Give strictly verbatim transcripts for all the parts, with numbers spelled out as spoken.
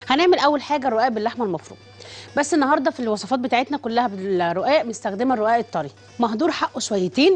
هنعمل اول حاجه الرقاق باللحمه المفرومه. بس النهارده في الوصفات بتاعتنا كلها بالرقاق مستخدمه الرقاق الطري، مهدور حقه شويتين.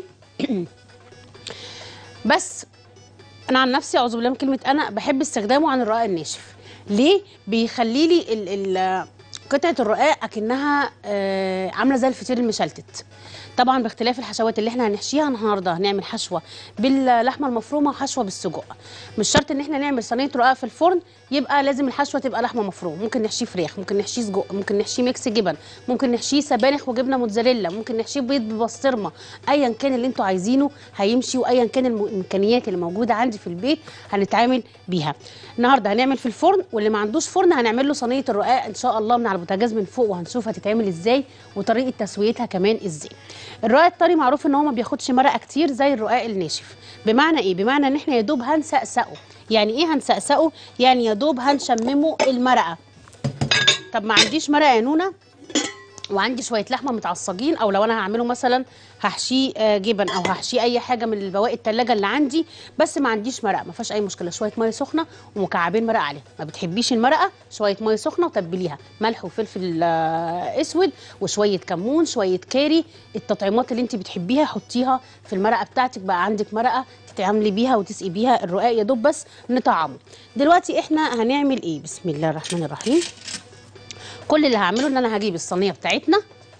بس انا عن نفسي اعوذ بالله من كلمه انا بحب استخدامه عن الرقاق الناشف. ليه؟ بيخلي لي ال ال قطعه الرقاق اكنها آه عامله زي الفطير المشلتت. طبعا باختلاف الحشوات اللي احنا هنحشيها. النهارده هنعمل حشوه باللحمه المفرومه وحشوه بالسجق. مش شرط ان احنا نعمل صينيه رقاق في الفرن يبقى لازم الحشوه تبقى لحمه مفرومه، ممكن نحشيه فراخ، ممكن نحشيه سجق، ممكن نحشيه ميكس جبن، ممكن نحشيه سبانخ وجبنه موتزاريلا، ممكن نحشيه بيض ببسطرمه. ايا كان اللي انتوا عايزينه هيمشي، وايا كان الامكانيات اللي موجوده عندي في البيت هنتعامل بيها. النهارده هنعمل في الفرن، واللي ما عندوش فرن هنعمل له صينيه الرقاق ان شاء الله من على البوتاجاز من فوق، وهنشوف هتتعمل ازاي وطريقه تسويتها كمان ازاي. الرقاق الطري معروف ان هو ما بياخدش مرقه كتير زي الرقاق الناشف. بمعنى ايه؟ بمعنى ان احنا يا دوب هنسقسقه. يعني ايه هنسقسقه؟ يعني يا دوب هنشممه المرقه. طب ما عنديش مرقه يا نونا وعندي شويه لحمه متعصجين، او لو انا هعمله مثلا هحشيه جبن او هحشيه اي حاجه من البواقي التلاجة اللي عندي، بس ما عنديش مرقه، ما فيهاش اي مشكله. شويه ميه سخنه ومكعبين مرقه عليها. ما بتحبيش المرقه، شويه ميه سخنه وتبليها ملح وفلفل اسود وشويه كمون، شويه كاري، التطعيمات اللي انت بتحبيها حطيها في المرقه بتاعتك. بقى عندك مرقه تتعاملي بيها وتسقي بيها الرقاق، يا دوب بس نطعمه. دلوقتي احنا هنعمل ايه؟ بسم الله الرحمن الرحيم. كل اللي هعمله ان انا هجيب الصينيه بتاعتنا،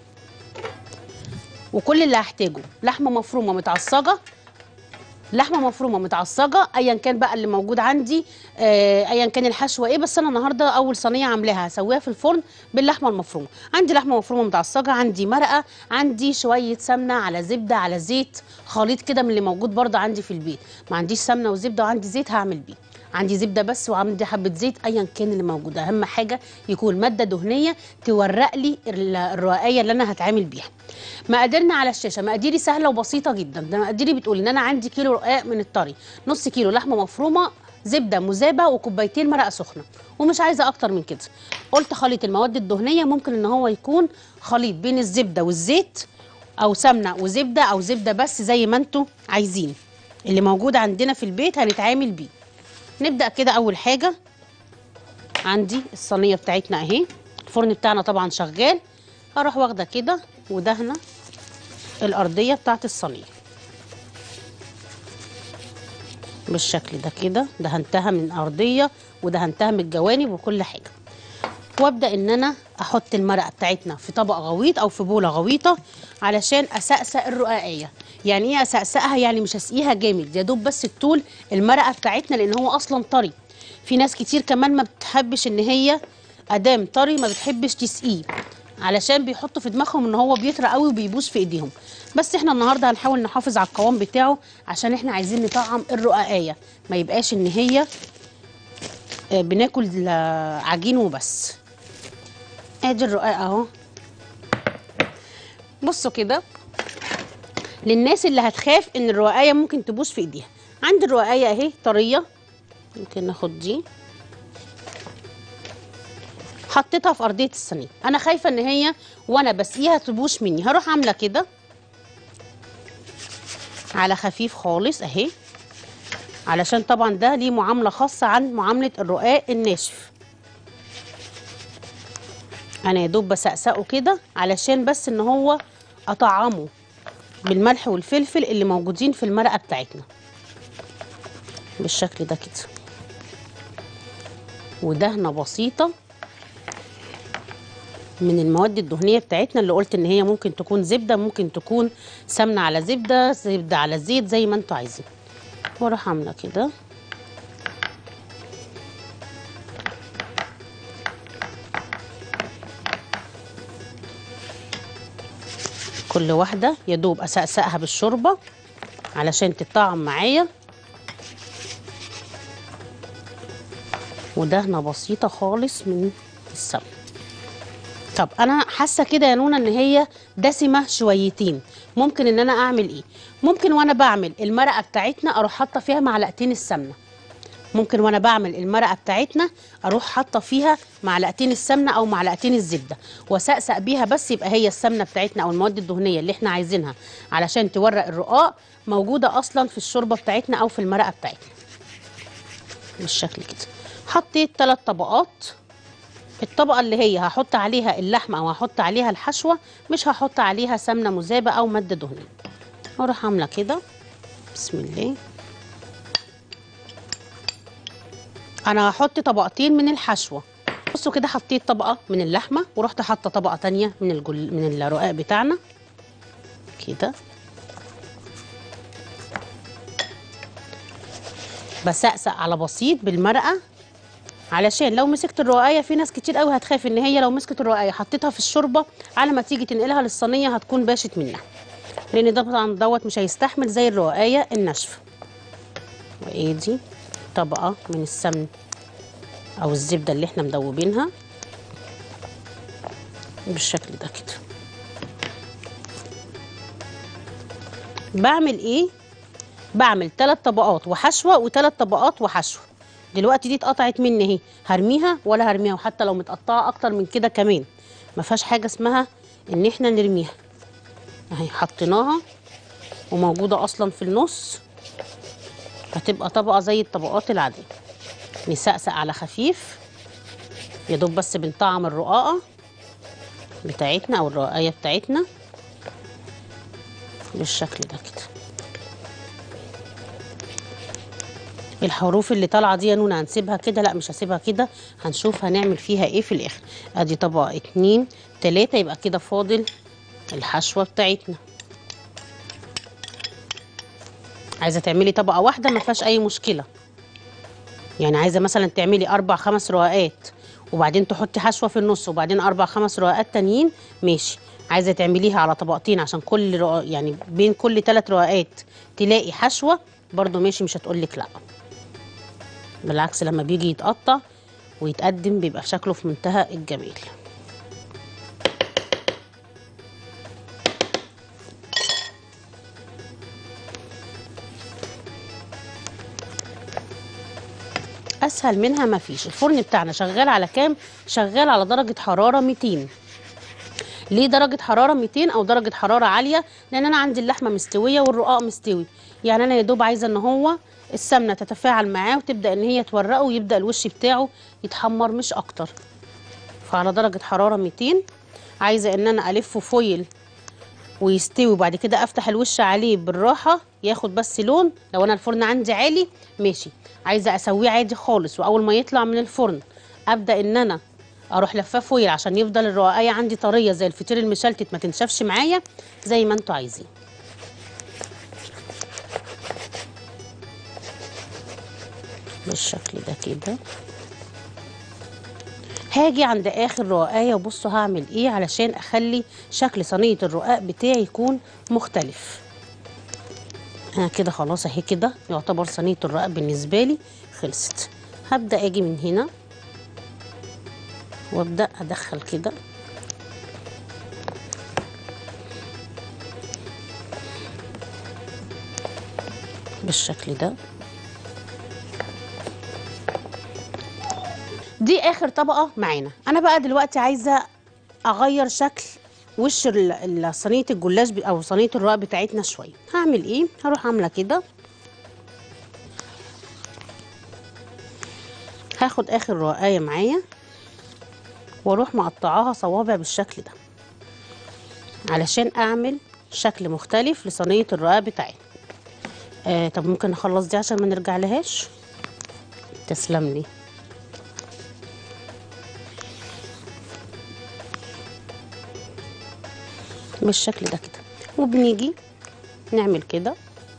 وكل اللي هحتاجه لحمه مفرومه متعصجه، لحمه مفرومه متعصجه ايا كان بقى اللي موجود عندي، آه ايا كان الحشوه ايه. بس انا النهارده اول صينيه عاملاها هسويها في الفرن باللحمه المفرومه. عندي لحمه مفرومه متعصجه، عندي مرقه، عندي شويه سمنه على زبده على زيت، خليط كده من اللي موجود برضه عندي في البيت. ما عنديش سمنه وزبده وعندي زيت هعمل بيه، عندي زبده بس وعندي حبه زيت، ايا كان اللي موجود. اهم حاجه يكون ماده دهنيه تورق لي الرقايه اللي انا هتعامل بيها. مقاديرنا على الشاشه، مقاديري سهله وبسيطه جدا. ده مقاديري بتقول ان انا عندي كيلو رقاق من الطري، نص كيلو لحمه مفرومه، زبده مذابه، وكوبايتين مرقه سخنه، ومش عايزه اكتر من كده. قلت خليط المواد الدهنيه ممكن ان هو يكون خليط بين الزبده والزيت، او سمنه وزبده، او زبده بس، زي ما انتوا عايزين. اللي موجود عندنا في البيت هنتعامل بيه. نبدأ كده. أول حاجة عندي الصينية بتاعتنا أهي، الفرن بتاعنا طبعا شغال. هروح واخدة كده ودهنة الأرضية بتاعت الصينية بالشكل ده كده. دهنتها من الأرضية ودهنتها من الجوانب وكل حاجة. وابدأ إن أنا أحط المرقة بتاعتنا في طبق غويط أو في بولة غويطة علشان أسقسق الرقاقية. يعني إيه أسقسقها؟ يعني مش هسقيها جامد، يا دوب بس الطول المرقة بتاعتنا، لأن هو أصلا طري. في ناس كتير كمان ما بتحبش إن هي أدام طري ما بتحبش تسقيه، علشان بيحطوا في دماغهم إن هو بيطرى قوي وبيبوظ في إيديهم. بس إحنا النهاردة هنحاول نحافظ على القوام بتاعه، عشان إحنا عايزين نطعم الرقاقية، ما يبقاش إن هي بناكل عجين وبس. ادي الرقاق اهو. بصوا كده، للناس اللي هتخاف ان الرقاقيه ممكن تبوظ في ايديها، عندي الرقاقيه اهي طريه. ممكن ناخد دي، حطيتها في ارضيه الصينيه. انا خايفه ان هي وانا بسقيها تبوظ مني، هروح عامله كده على خفيف خالص اهي، علشان طبعا ده ليه معامله خاصه عن معامله الرقاق الناشف. انا يا دوب بسقسقه كده علشان بس ان هو اطعمه بالملح والفلفل اللي موجودين في المرقه بتاعتنا بالشكل ده كده. ودهنه بسيطه من المواد الدهنيه بتاعتنا، اللي قلت ان هي ممكن تكون زبده، ممكن تكون سمنه على زبده، زبده على زيت، زي ما انتوا عايزين. واروح عامله كده كل واحده يا دوب اسقسقها بالشوربه علشان تطعم معايا، ودهنه بسيطه خالص من السمنه. طب انا حاسه كده يا نونا ان هي دسمه شويتين، ممكن ان انا اعمل ايه؟ ممكن وانا بعمل المرقه بتاعتنا اروح حاطه فيها معلقتين السمنه. ممكن وانا بعمل المرقه بتاعتنا اروح حاطه فيها معلقتين السمنه او معلقتين الزبده، واسقسق بيها بس، يبقى هي السمنه بتاعتنا او المواد الدهنيه اللي احنا عايزينها علشان تورق الرقاق موجوده اصلا في الشوربه بتاعتنا او في المرقه بتاعتنا بالشكل كده. حطيت ثلاث طبقات الطبقه اللي هي هحط عليها اللحمه او هحط عليها الحشوه مش هحط عليها سمنه مذابه او ماده دهنيه. اروح عامله كده. بسم الله. انا هحط طبقتين من الحشوه. بصوا كده، حطيت طبقه من اللحمه ورحت حاطه طبقه تانية من الجل من الرقاق بتاعنا كده. بسقسق على بسيط بالمرقه، علشان لو مسكت الرقايه، في ناس كتير قوي هتخاف ان هي لو مسكت الرقايه حطيتها في الشوربه على ما تيجي تنقلها للصينيه هتكون باشت منها، لان ده طبعا دوت مش هيستحمل زي الرقايه الناشفه. وادي طبقه من السمن او الزبده اللي احنا مدوبينها بالشكل ده كده. بعمل ايه؟ بعمل ثلاث طبقات وحشوه وثلاث طبقات وحشوه. دلوقتي دي اتقطعت مني اهي، هرميها ولا هرميها؟ وحتى لو متقطعه اكتر من كده كمان ما فيهاش حاجه اسمها ان احنا نرميها. اهي حطيناها وموجوده اصلا في النص، هتبقى طبقه زي الطبقات العاديه. نسقسق على خفيف يا دوب بس بنطعم الرقاقه بتاعتنا او الرقايه بتاعتنا بالشكل ده كده. الحروف اللي طالعه دي يا نونا هنسيبها كده؟ لا مش هسيبها كده، هنشوف هنعمل فيها ايه في الاخر. ادي طبقه اتنين تلاته، يبقى كده فاضل الحشوه بتاعتنا. عايزه تعملي طبقه واحده ما فيهاش اي مشكله، يعني عايزه مثلا تعملي اربع خمس رقاقات وبعدين تحطي حشوه في النص وبعدين اربع خمس رقاقات تانيين ماشي. عايزه تعمليها على طبقتين عشان كل رقا... يعني بين كل ثلاث رقاقات تلاقي حشوه برضو ماشي، مش هتقولك لا. بالعكس لما بيجي يتقطع ويتقدم بيبقى شكله في منتهى الجمال. اسهل منها مفيش. الفرن بتاعنا شغال على كام؟ شغال على درجه حراره ميتين. ليه درجه حراره ميتين او درجه حراره عاليه؟ لان انا عندي اللحمه مستويه والرقاق مستوي، يعني انا يا دوب عايزه ان هو السمنه تتفاعل معاه وتبدا ان هي تورقه ويبدا الوش بتاعه يتحمر مش اكتر. فعلى درجه حراره ميتين. عايزه ان انا الفه فويل ويستوي وبعد كده افتح الوش عليه بالراحه ياخد بس لون. لو انا الفرن عندي عالي ماشي، عايزه اسويه عادي خالص واول ما يطلع من الفرن ابدا ان انا اروح لفاه فويل عشان يفضل الرقايه عندي طريه زي الفطير المشلتت ما تنشفش معايا، زي ما انتوا عايزين. بالشكل ده كده. هاجي عند اخر رقايه وبصوا هعمل ايه علشان اخلي شكل صينيه الرقاق بتاعي يكون مختلف. انا كده خلاص اهي كده يعتبر صينيه الرقاق بالنسبه لي خلصت. هبدا اجي من هنا وابدا ادخل كده بالشكل ده. دي اخر طبقه معانا. انا بقى دلوقتي عايزه اغير شكل وش صينيه الجلاش او صينيه الرقاق بتاعتنا شويه. هعمل ايه؟ هروح عامله كده، هاخد اخر رقايه معايا واروح مقطعاها صوابع بالشكل ده علشان اعمل شكل مختلف لصينيه الرقاق بتاعتنا. آه طب ممكن نخلص دي عشان ما نرجع لهاش؟ تسلم لي. بالشكل ده كده. وبنيجي نعمل كده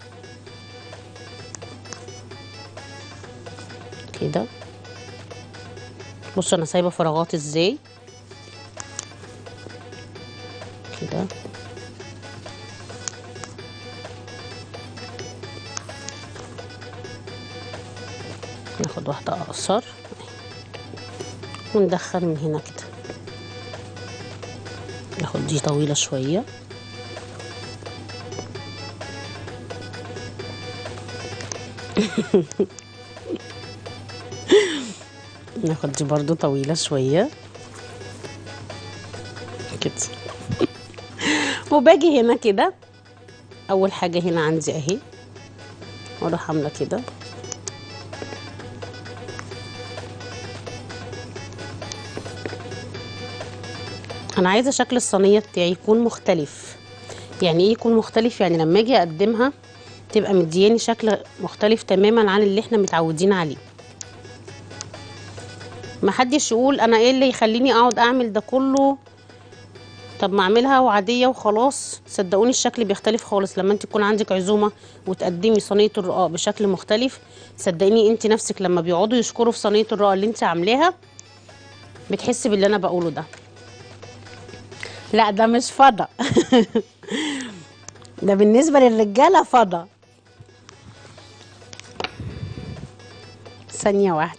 كده. بصوا انا سايبه فراغات ازاي كده. ناخد واحده اقصر وندخل من هنا كده. ناخد دي طويله شويه ناخد دي برضو طويله شويه كده. وباجي هنا كده اول حاجه هنا عندي اهي واروح عامله كده انا عايزه شكل الصينيه بتاعي يكون مختلف. يعني ايه يكون مختلف؟ يعني لما اجي اقدمها تبقى مدياني شكل مختلف تماما عن اللي احنا متعودين عليه. محدش يقول انا ايه اللي يخليني اقعد اعمل ده كله، طب ما اعملها وعاديه وخلاص. صدقوني الشكل بيختلف خالص لما انت تكون عندك عزومه وتقدمي صينيه الرقاق بشكل مختلف. صدقيني انت نفسك لما بيقعدوا يشكروا في صينيه الرقاق اللي انت عاملاها بتحسي باللي انا بقوله ده. لا ده مش فضا ده بالنسبه للرجاله فضا. ثانيه واحده.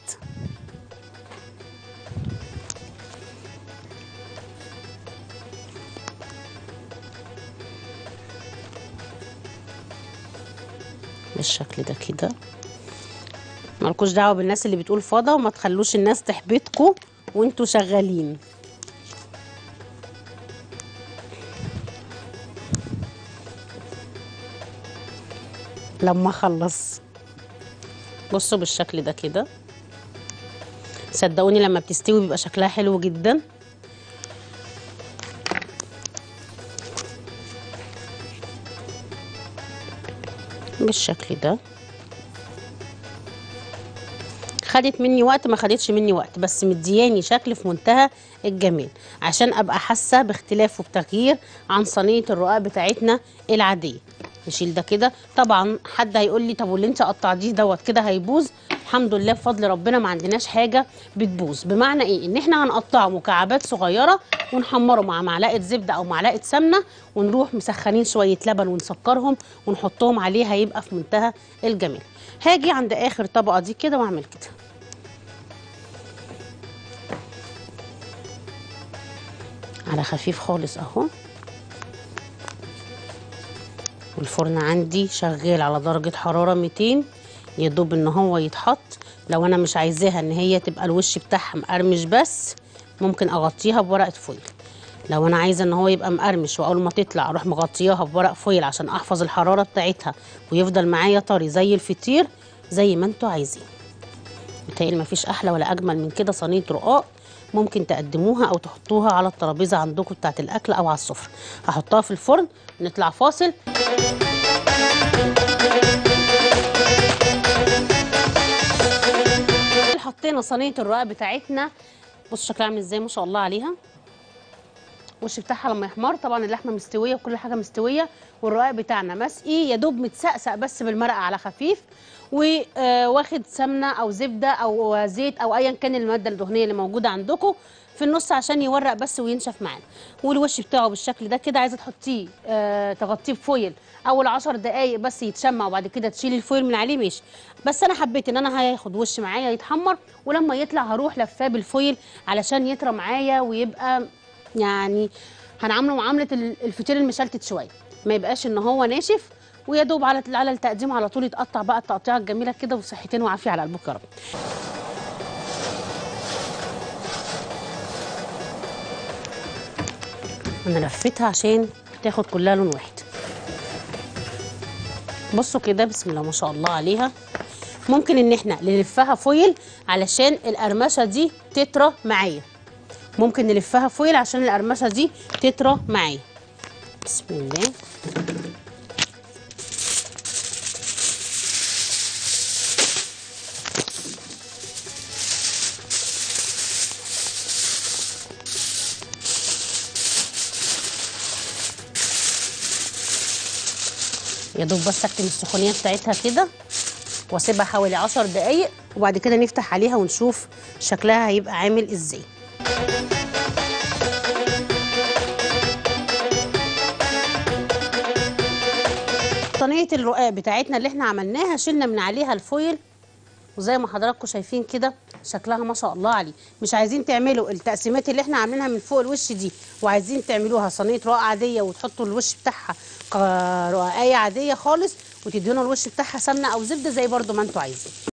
بالشكل ده كده. مالكوش دعوه بالناس اللي بتقول فضا، وما تخلوش الناس تحبطكوا وانتوا شغالين. لما اخلص بصوا بالشكل ده كده. صدقوني لما بتستوي بيبقى شكلها حلو جدا. بالشكل ده. خدت مني وقت ما خدتش مني وقت، بس مدياني شكل في منتهى الجمال عشان ابقى حاسه باختلاف وبتغيير عن صينيه الرقاق بتاعتنا العاديه. نشيل ده كده. طبعا حد هيقول لي طب واللي انت قطعتيه دوت كده هيبوظ. الحمد لله بفضل ربنا ما عندناش حاجه بتبوظ. بمعنى ايه؟ ان احنا هنقطعه مكعبات صغيره ونحمره مع معلقه زبده او معلقه سمنه، ونروح مسخنين شويه لبن ونسكرهم ونحطهم عليه، هيبقى في منتهى الجمال. هاجي عند اخر طبقه دي كده واعمل كده على خفيف خالص اهو. والفرن عندي شغال على درجة حرارة ميتين، يدوب ان هو يتحط. لو انا مش عايزاها ان هي تبقى الوش بتاعها مقرمش بس ممكن اغطيها بورقة فويل. لو انا عايزه ان هو يبقى مقرمش واول ما تطلع اروح مغطياها بورق فويل عشان احفظ الحرارة بتاعتها ويفضل معايا طري زي الفطير، زي ما انتوا عايزين. بتهيألي مفيش احلى ولا اجمل من كده صينية رقاق. ممكن تقدموها او تحطوها على الترابيزه عندكم بتاعه الاكل او على السفره. هحطها في الفرن. نطلع فاصل. حطينا صينيه الرقاق بتاعتنا. بصوا شكلها عامل ازاي ما شاء الله عليها. الوش بتاعها لما يحمر طبعا اللحمه مستويه وكل حاجه مستويه، والرقاق بتاعنا مسقي يا دوب متسقسق بس بالمرقه على خفيف، وواخد سمنه او زبده او زيت او ايا كان الماده الدهنيه اللي موجوده عندكم في النص عشان يورق بس وينشف معانا. والوش بتاعه بالشكل ده كده. عايزه تحطيه آه تغطيه بفويل اول عشر دقايق بس يتشمع وبعد كده تشيلي الفويل من عليه ماشي، بس انا حبيت ان انا هياخد وش معايا يتحمر، ولما يطلع هروح لفاه بالفويل علشان يطرى معايا ويبقى يعني هنعامله معامله الفطير المشلتت شويه، ما يبقاش ان هو ناشف، ويا دوب على على التقديم على طول يتقطع بقى التقطيعه الجميله كده. وصحتين وعافيه على قلبك يا رب. انا لفيتها عشان تاخد كلها لون واحد. بصوا كده بسم الله ما شاء الله عليها. ممكن ان احنا نلفها فويل علشان القرمشه دي تطرى معايا. ممكن نلفها فويل عشان القرمشه دي تطرى معايا. بسم الله. يا دوب بس اكتم السخونيه بتاعتها كده واسيبها حوالي عشر دقايق، وبعد كده نفتح عليها ونشوف شكلها هيبقى عامل ازاي. صينيه الرقاق بتاعتنا اللي احنا عملناها شلنا من عليها الفويل، وزي ما حضراتكم شايفين كده شكلها ما شاء الله عليه. مش عايزين تعملوا التقسيمات اللي احنا عاملينها من فوق الوش دي وعايزين تعملوها صينيه رقاق عاديه وتحطوا الوش بتاعها رقاقيه عاديه خالص وتدهنوا الوش بتاعها سمنه او زبده زي برضو ما انتوا عايزين.